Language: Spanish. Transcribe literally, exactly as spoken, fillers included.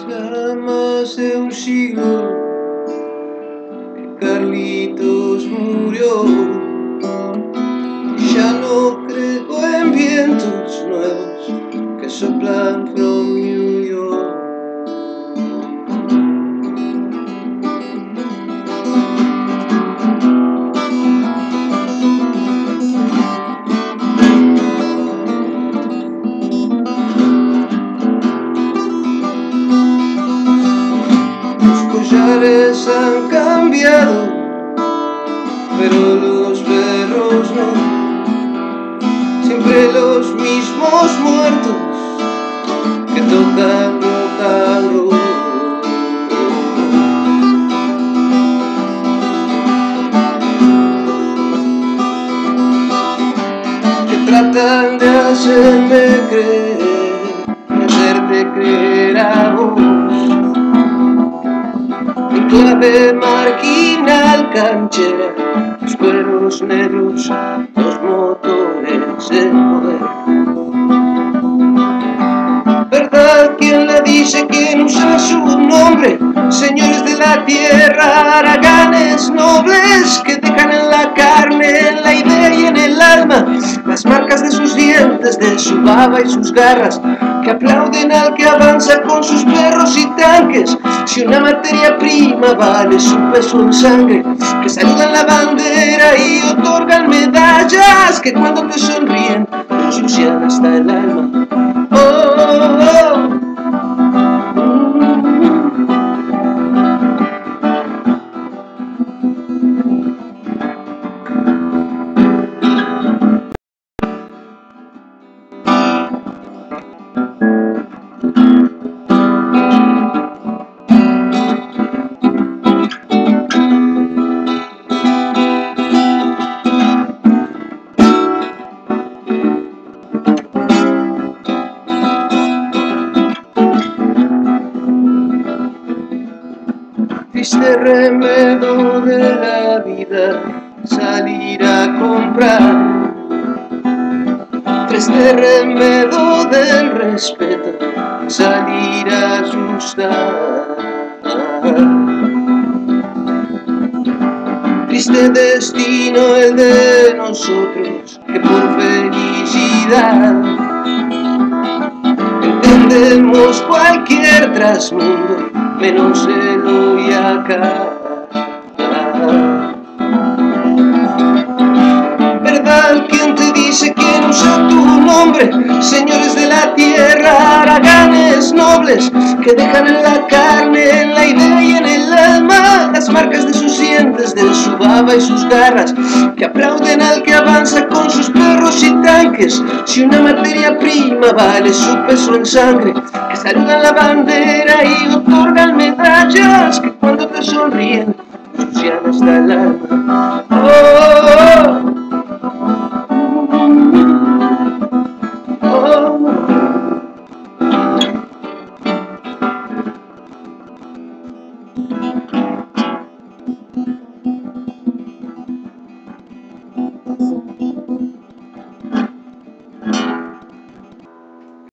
Ya más de un siglo que Carlitos murió. Ya no creo en vientos nuevos que soplan from New York. Los collares han cambiado, pero los perros no. Siempre los mismos muertos que tocan rock and roll. Que tratan de hacerme creer, de hacerte creer a vos. Mi clave marginal canchera, los cueros negros, los motores del poder. ¿Verdad? ¿Quién le dice quién usa su nombre? Señores de la tierra, haraganes nobles que dejan en la carne, en la idea y en el alma las marcas de sus dientes, de su baba y sus garras, que aplauden al que avanza con sus perros y tanques. Si una materia prima vale su peso en sangre, que saludan la bandera y otorgan medallas, que cuando te sonríen te ensucian hasta el alma. Oh, oh, oh. Triste remedio de la vida, salir a comprar. Triste remedio del respeto, salir a asustar. Triste destino el de nosotros, que por felicidad entendemos cualquier trasmundo, menos el hoy acá. ¿Verdad? ¿Quién te dice quién usa tu nombre? Señores de la tierra, haraganes nobles que dejan en la carne, en la idea y en el alma las marcas de sus dientes, de su baba y sus garras, que aplauden al que avanza con sus perros y tanques. Si una materia prima vale su peso en sangre, que saludan la bandera y otorgan medallas, que cuando te sonríen te ensucian hasta el alma. Oh,